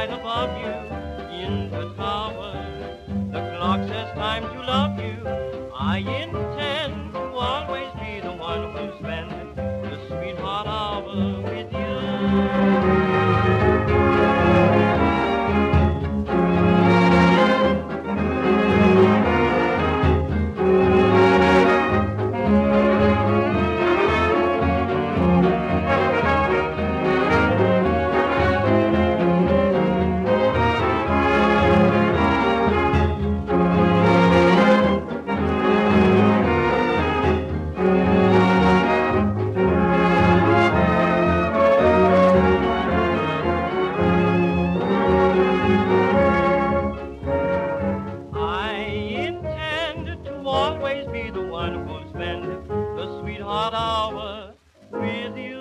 right above you in the tower. The clock says time to love you. I intend to always be the one who'll spend the sweetheart hour with you. Always be the one who'll spend the sweetheart hour with you.